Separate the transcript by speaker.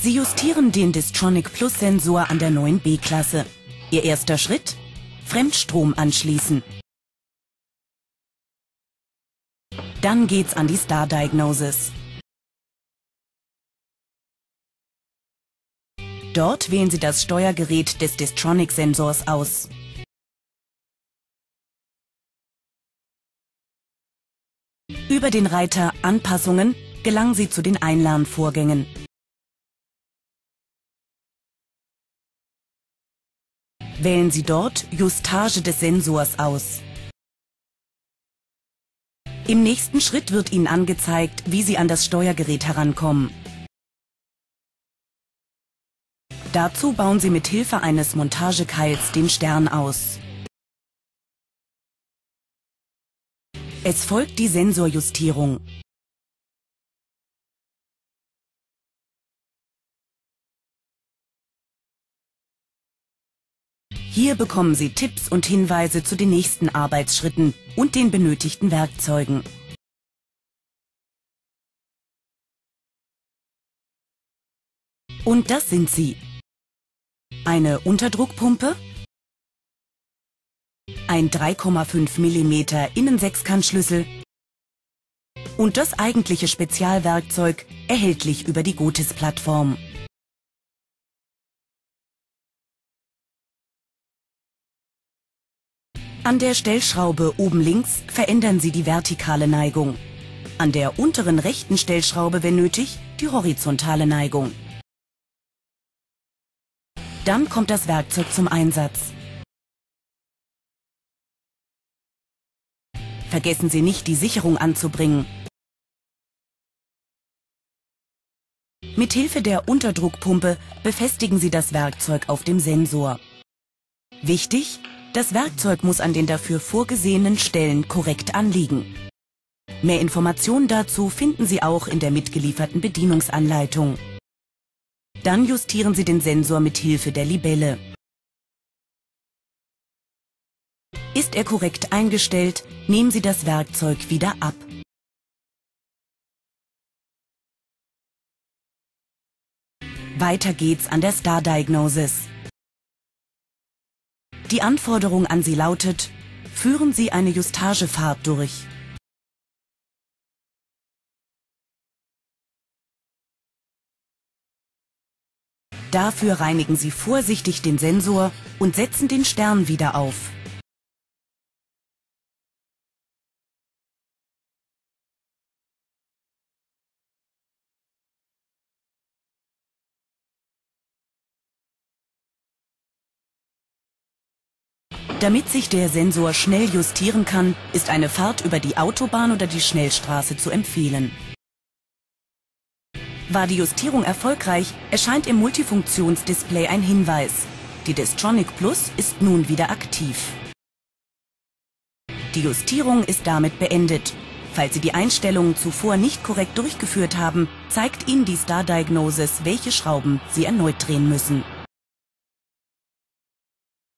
Speaker 1: Sie justieren den Distronic Plus Sensor an der neuen B-Klasse. Ihr erster Schritt? Fremdstrom anschließen. Dann geht's an die Star Diagnosis. Dort wählen Sie das Steuergerät des Distronic-Sensors aus. Über den Reiter Anpassungen gelangen Sie zu den Einlernvorgängen. Wählen Sie dort Justage des Sensors aus. Im nächsten Schritt wird Ihnen angezeigt, wie Sie an das Steuergerät herankommen. Dazu bauen Sie mit Hilfe eines Montagekeils den Stern aus. Es folgt die Sensorjustierung. Hier bekommen Sie Tipps und Hinweise zu den nächsten Arbeitsschritten und den benötigten Werkzeugen. Und das sind sie: eine Unterdruckpumpe, ein 3,5 mm Innensechskantschlüssel und das eigentliche Spezialwerkzeug, erhältlich über die Gotis-Plattform. An der Stellschraube oben links verändern Sie die vertikale Neigung. An der unteren rechten Stellschraube, wenn nötig, die horizontale Neigung. Dann kommt das Werkzeug zum Einsatz. Vergessen Sie nicht, die Sicherung anzubringen. Mit Hilfe der Unterdruckpumpe befestigen Sie das Werkzeug auf dem Sensor. Wichtig: Das Werkzeug muss an den dafür vorgesehenen Stellen korrekt anliegen. Mehr Informationen dazu finden Sie auch in der mitgelieferten Bedienungsanleitung. Dann justieren Sie den Sensor mit Hilfe der Libelle. Ist er korrekt eingestellt, nehmen Sie das Werkzeug wieder ab. Weiter geht's an der Star Diagnosis. Die Anforderung an Sie lautet: Führen Sie eine Justagefahrt durch. Dafür reinigen Sie vorsichtig den Sensor und setzen den Stern wieder auf. Damit sich der Sensor schnell justieren kann, ist eine Fahrt über die Autobahn oder die Schnellstraße zu empfehlen. War die Justierung erfolgreich, erscheint im Multifunktionsdisplay ein Hinweis: Die Distronic Plus ist nun wieder aktiv. Die Justierung ist damit beendet. Falls Sie die Einstellungen zuvor nicht korrekt durchgeführt haben, zeigt Ihnen die Star Diagnosis, welche Schrauben Sie erneut drehen müssen.